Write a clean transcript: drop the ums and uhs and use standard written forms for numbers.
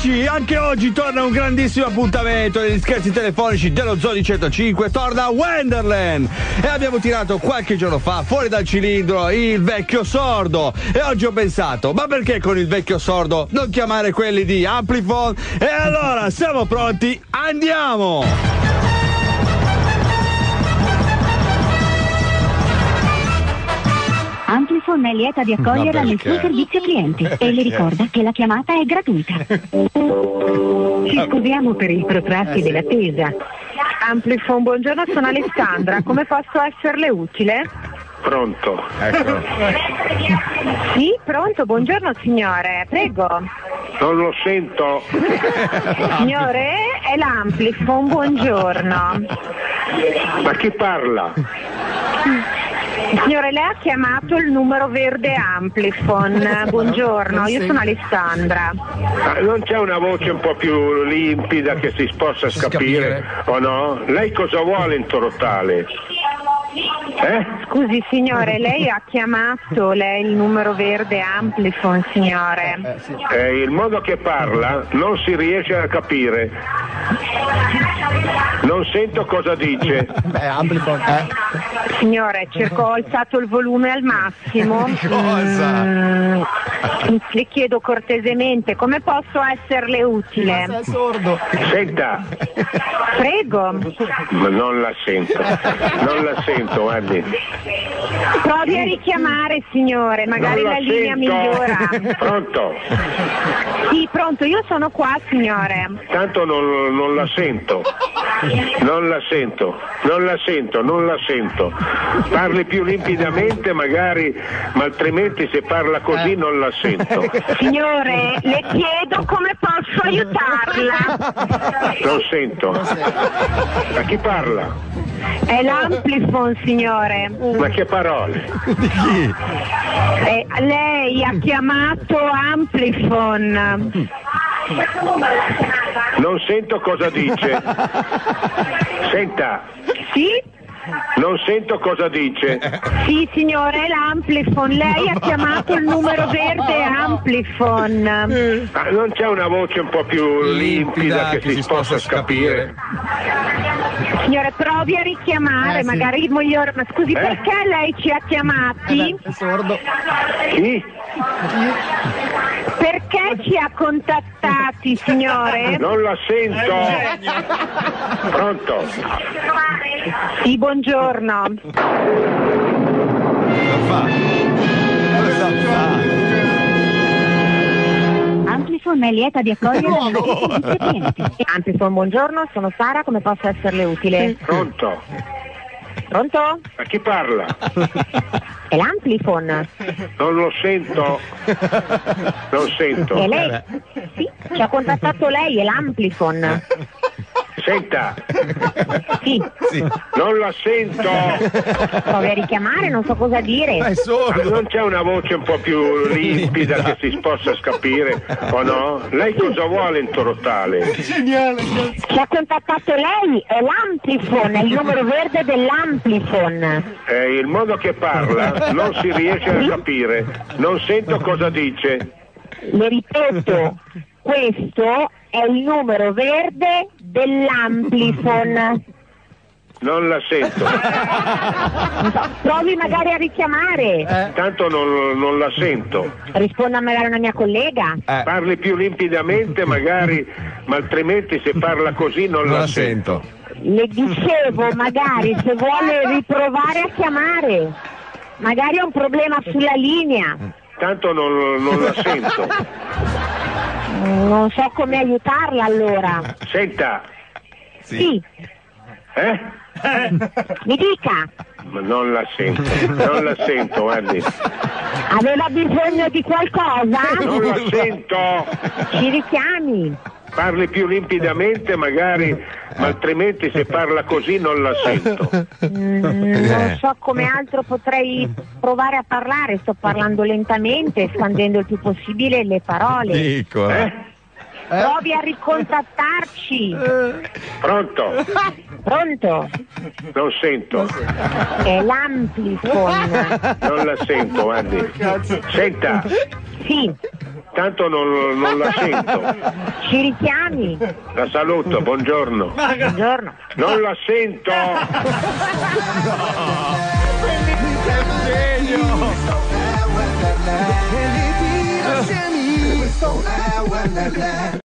amici, anche oggi torna un grandissimo appuntamento degli scherzi telefonici dello Zoo di 105. Torna Wonderland e abbiamo tirato qualche giorno fa fuori dal cilindro il vecchio sordo. E oggi ho pensato, ma perché con il vecchio sordo non chiamare quelli di Amplifon? E allora, siamo pronti? Andiamo! Amplifon è lieta di accoglierla nel suo servizio clienti e le ricorda che la chiamata è gratuita. Ci scusiamo per il protrarsi dell'attesa. Amplifon, buongiorno, sono Alessandra. Come posso esserle utile? Pronto. Ecco. Sì, pronto, buongiorno signore, prego. Non lo sento. Signore, è l'Amplifon, buongiorno. Ma chi parla? Signore, lei ha chiamato il numero verde Amplifon. Buongiorno, io sono Alessandra. Non c'è una voce un po' più limpida che si possa capire o no? Lei cosa vuole in totale? Scusi signore, lei ha chiamato il numero verde Amplifon, signore. Il modo che parla non si riesce a capire. Non sento cosa dice. Amplifon. Signore, ho alzato il volume al massimo. Le chiedo cortesemente, come posso esserle utile? Sei sordo. Senta. Prego. Ma non la sento. Non la sento, guardi. Provi a richiamare, signore, magari Non la linea sento. migliora. Pronto? Sì, pronto, io sono qua, signore. Tanto non la sento. Non la sento. Non la sento, non la sento. Parli più limpidamente magari, ma altrimenti se parla così non la sento. Signore, le chiedo come posso aiutarla. Non sento. Ma chi parla? È l'Amplifon, signore. Ma che parole? Di chi? Lei ha chiamato Amplifon. Non sento cosa dice. Senta. Sì? Non sento cosa dice. Sì, signore, è l'Amplifon. Lei ha chiamato il numero verde Amplifon. Non c'è una voce un po' più limpida che si possa capire? Signore, provi a richiamare, magari migliore. Ma scusi, perché lei ci ha chiamati? È sordo. Chi? Perché ci ha contattati, signore? Non la sento. Pronto? Sì, buongiorno. Amplifon è lieta di accoglierla nel suo servizio clienti. Amplifon, buongiorno, sono Sara, come posso esserle utile? Pronto? Pronto? Ma chi parla? È l'Amplifon. Non lo sento. Non sento. E lei? Sì, ci ha contattato lei, è l'Amplifon. Senta. Sì. Non la sento. Provi a richiamare, non so cosa dire. È sordo. Non c'è una voce un po' più limpida che si possa capire o no? Lei cosa vuole in totale? Ci ha contattato lei, è l'Amplifon, è il numero verde dell'Amplifon. Il modo che parla non si riesce a capire. Non sento cosa dice. Le ripeto, questo è il numero verde dell'Amplifon. Non la sento. Provi magari a richiamare. Tanto non la sento. Risponda magari una mia collega. Parli più limpidamente magari, ma altrimenti se parla così non la sento. Le dicevo magari se vuole riprovare a chiamare. Magari ha un problema sulla linea. Tanto non la sento. Non so come aiutarla allora. Senta. Sì. Mi dica. Ma non la sento, guardi. Aveva bisogno di qualcosa? Non la sento. Ci richiami. Parli più limpidamente magari, ma altrimenti se parla così non la sento. Non so come altro potrei provare a parlare, sto parlando lentamente, spandendo il più possibile le parole. Dico. Provi a ricontattarci. Pronto? Pronto? Non sento. È l'Amplifon. Non la sento, guardi. Senta. Sì. tanto non la sento. Ci richiami? La saluto, buongiorno. Buongiorno. Non la sento. Bellissimo.